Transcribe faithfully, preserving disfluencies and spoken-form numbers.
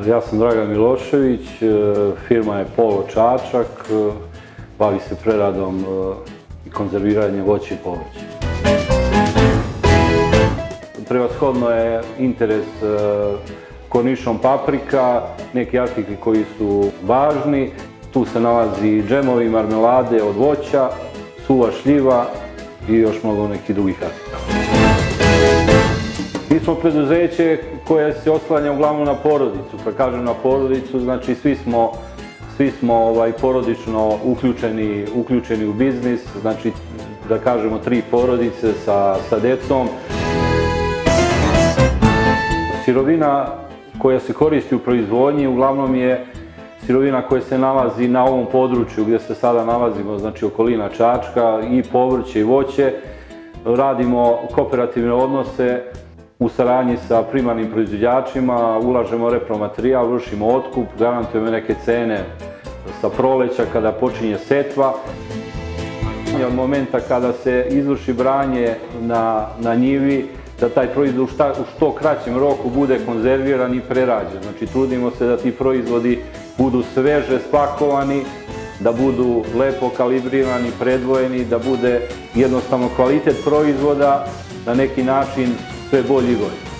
Ja sam Dragan Milošević, firma je Polo Čačak, bavi se preradom i konzerviranjem voća i povrća. Prevashodno je interes kornišon paprika, neki artikli koji su važni. Tu se nalazi džemovi, marmelade od voća, suva šljiva i još mnogo nekih drugih artikala. Mi smo preduzeće koje se oslanja uglavnom na porodicu. Kad kažem na porodicu, znači svi smo, svi smo ovaj, porodično uključeni, uključeni u biznis, znači da kažemo tri porodice sa, sa decom. Sirovina koja se koristi u proizvodnji uglavnom je sirovina koja se nalazi na ovom području gdje se sada nalazimo, znači okolina Čačka, i povrće i voće. Radimo kooperativne odnose u saradnji sa primarnim proizvođačima, ulažemo repromaterijal, vršimo otkup, garantujemo neke cene sa proleća kada počinje setva. Od momenta kada se izvrši branje na, na njivi, da taj proizvod u, šta, u što kraćem roku bude konzerviran i prerađen. Znači trudimo se da ti proizvodi budu sveže spakovani, da budu lepo kalibrirani, predvojeni, da bude jednostavno kvalitet proizvoda na neki način sve bolji i bolji.